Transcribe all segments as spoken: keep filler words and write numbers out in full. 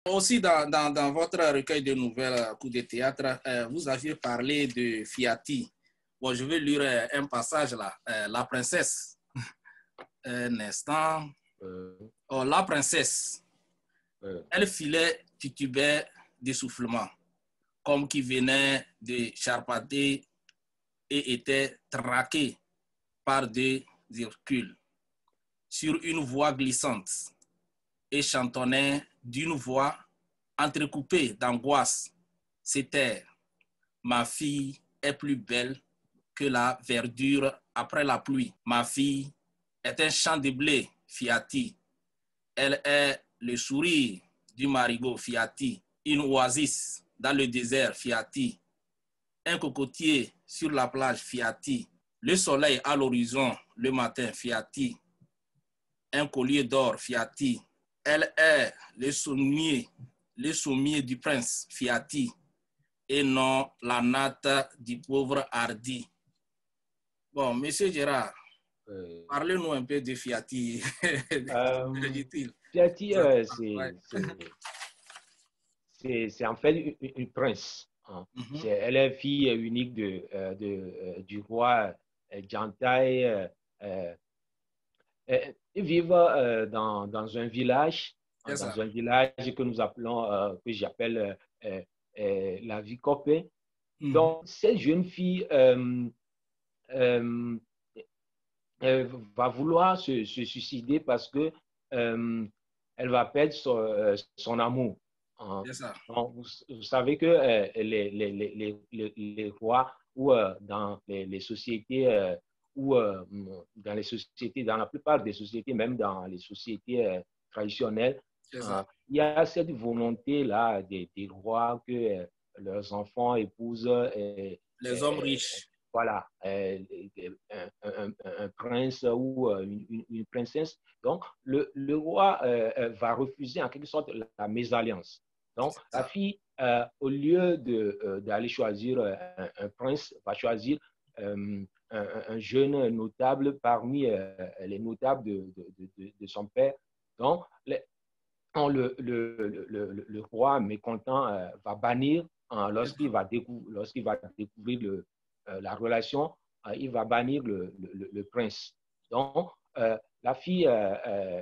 aussi dans, dans, dans votre recueil de nouvelles coup de théâtre, euh, vous aviez parlé de Fiati. Bon, je vais lire euh, un passage là. Euh, la princesse. Un instant. Euh, oh, la princesse. euh, Elle filait, titubait d'essoufflement, comme qui venait de charpenter et était traquée par des Hercules sur une voie glissante et chantonnait d'une voix entrecoupée d'angoisse. C'était « Ma fille est plus belle que la verdure après la pluie. Ma fille est un champ de blé, Fiati. Elle est le sourire du marigot, Fiati. Une oasis dans le désert, Fiati. Un cocotier sur la plage, Fiati. Le soleil à l'horizon le matin, Fiati. Un collier d'or, Fiati. Elle est le sommier, le sommier du prince, Fiati, et non la natte du pauvre hardi. Bon, monsieur Gérard, euh, parlez-nous un peu de Fiati. euh, dit-il. Fiati, euh, Ouais. c'est en fait une, une prince. Hein. Mm-hmm. Elle est fille unique de, euh, de, euh, du roi euh, Jantai. Euh, euh, ils vivent euh, dans, dans un village, hein, dans ça. un village que nous appelons, euh, que j'appelle euh, euh, la Vicopé. Mm-hmm. Donc, cette jeune fille euh, euh, euh, va vouloir se, se suicider parce que euh, elle va perdre son, euh, son amour. Hein. Ça. Donc, vous, vous savez que euh, les, les, les, les, les rois ou euh, dans les, les sociétés euh, ou euh, dans les sociétés, dans la plupart des sociétés, même dans les sociétés euh, traditionnelles, euh, il y a cette volonté-là des, des rois que euh, leurs enfants épousent euh, les euh, hommes riches. Voilà, euh, un, un, un prince ou une, une, une princesse. Donc, le, le roi euh, va refuser en quelque sorte la, la mésalliance. Donc, la fille, euh, au lieu d'aller euh, choisir un, un prince, va choisir euh, un, un jeune notable parmi euh, les notables de, de, de, de son père. Donc, les, le, le, le, le, roi mécontent euh, va bannir hein, lorsqu'il va, décou lorsqu'il va découvrir le, euh, la relation, euh, il va bannir le, le, le prince. Donc, euh, la fille euh, euh,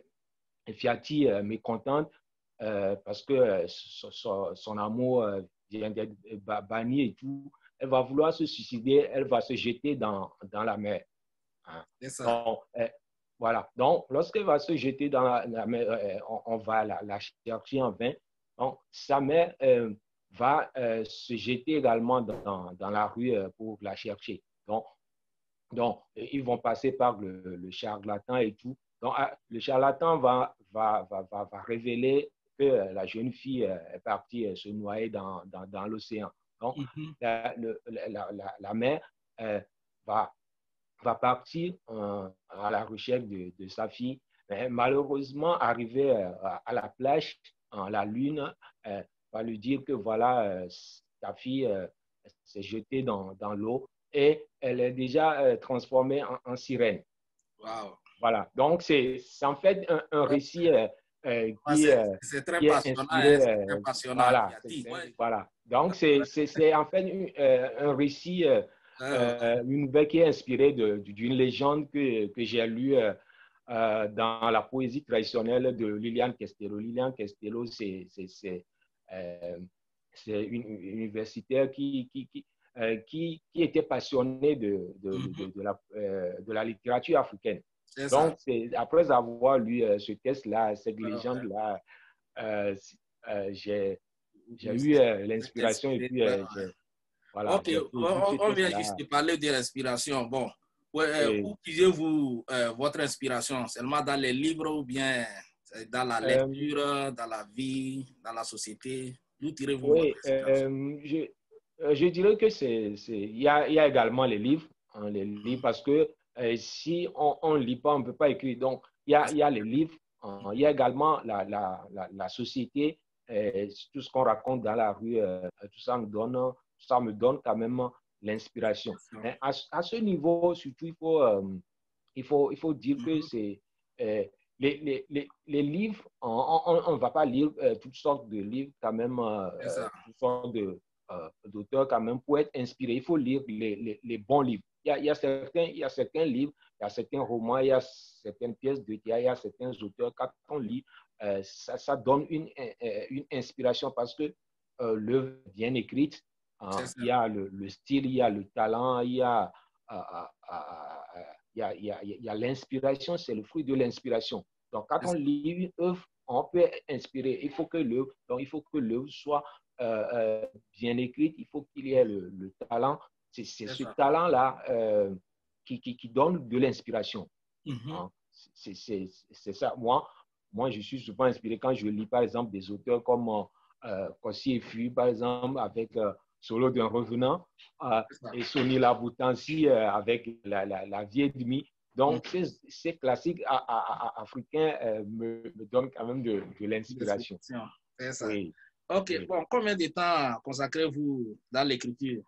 Fiati euh, mécontente euh, parce que euh, son, son amour euh, vient d'être banni et tout, elle va vouloir se suicider, elle va se jeter dans, dans la mer. Hein. Donc, euh, voilà. Donc, lorsqu'elle va se jeter dans la, la mer, euh, on, on va la, la chercher en vain. Donc, sa mère euh, va euh, se jeter également dans, dans la rue euh, pour la chercher. Donc, donc, ils vont passer par le, le charlatan et tout. Donc, le charlatan va, va, va, va, va révéler que la jeune fille est partie se noyer dans, dans, dans l'océan. Donc, mm-hmm. la, le, la, la, la mère euh, va va partir euh, à la recherche de, de sa fille. Mais malheureusement, arrivé euh, à la plage, en la lune, euh, va lui dire que voilà, euh, ta fille euh, s'est jetée dans, dans l'eau et elle est déjà euh, transformée en, en sirène. Wow. Voilà. Donc, c'est en fait un, un récit euh, euh, qui, ouais, euh, très qui est inspiré. Hein, très passionnant. Voilà. Ouais. Voilà. Donc, c'est en fait un, un récit euh, Euh, une nouvelle qui est inspirée d'une légende que, que j'ai lue euh, euh, dans la poésie traditionnelle de Liliane Castello. Liliane Castello, c'est euh, une, une universitaire qui, qui, qui, euh, qui, qui était passionnée de, de, mm-hmm. de, de, la, euh, de la littérature africaine. Donc, après avoir lu euh, ce texte-là, cette légende-là, euh, euh, j'ai eu euh, l'inspiration et puis euh, j'ai voilà, ok, on, on vient juste de parler de l'inspiration. Bon, ouais, où puisez-vous euh, votre inspiration? Seulement dans les livres ou bien dans la lecture, euh, dans la vie, dans la société? D'où tirez-vous oui, votre inspiration? euh, je, je dirais que c'est, il y a, y a également les livres, hein, les livres parce que euh, si on ne lit pas, on ne peut pas écrire. Donc, il y a, y a les livres, hein, il y a également la, la, la, la société, euh, tout ce qu'on raconte dans la rue, euh, tout ça nous donne, ça me donne quand même l'inspiration. À, à ce niveau, surtout, il faut, euh, il faut, il faut dire que c'est, euh, les, les, les, les livres, on ne va pas lire euh, toutes sortes de livres, quand même, euh, toutes sortes de, euh, d'auteurs, quand même, pour être inspiré. Il faut lire les, les, les bons livres. Il y, a, il, y a certains, il y a certains livres, il y a certains romans, il y a certaines pièces de théâtre, il y a certains auteurs. Quand on lit, euh, ça, ça donne une, une inspiration parce que euh, l'œuvre est bien écrite. Hein, il y a le, le style, il y a le talent, il y a, euh, euh, euh, il y a, il y a, il y a l'inspiration, c'est le fruit de l'inspiration. Donc, quand on lit une œuvre, on peut inspirer. Il faut que l'œuvre, donc il faut que l'œuvre soit euh, euh, bien écrite. Il faut qu'il y ait le, le talent. C'est ce talent-là euh, qui, qui, qui donne de l'inspiration. Mm-hmm. Hein? C'est ça. Moi, moi, je suis souvent inspiré quand je lis, par exemple, des auteurs comme euh, Kossi et Fui, par exemple, avec euh, Solo d'un revenant, euh, et Sonny Laboutansi euh, avec la, la, la vieille demi. Donc, mm. ces, ces classiques à, à, à, africains euh, me, me donnent quand même de, de l'inspiration. C'est ça. Oui. OK. Oui. Bon, combien de temps consacrez-vous dans l'écriture?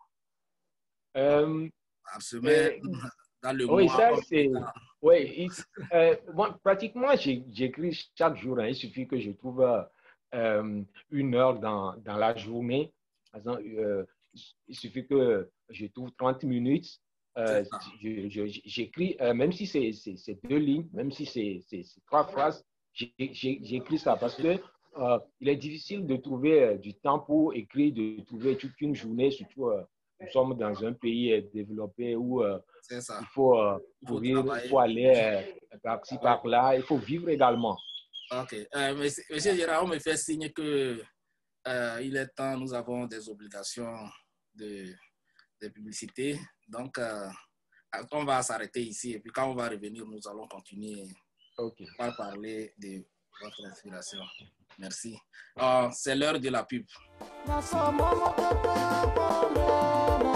Euh, Par semaine, euh, dans le oui, mois? Ça, c'est, oui, euh, bon, pratiquement, j'écris chaque jour. Hein. Il suffit que je trouve euh, une heure dans, dans la journée. Par exemple, euh, il suffit que je trouve trente minutes. Euh, j'écris, euh, même si c'est deux lignes, même si c'est trois phrases, j'écris ça parce que euh, il est difficile de trouver euh, du temps pour écrire, de trouver toute une journée, surtout euh, nous sommes dans un pays euh, développé où euh, il faut euh, courir, il faut aller euh, par-ci, par-là, il faut vivre également. Ok. Euh, monsieur, monsieur Gérard, on me fait signe que euh, il est temps, nous avons des obligations de, de publicité. Donc, euh, on va s'arrêter ici et puis quand on va revenir, nous allons continuer okay. par parler de votre inspiration. Merci. Euh, C'est l'heure de la pub.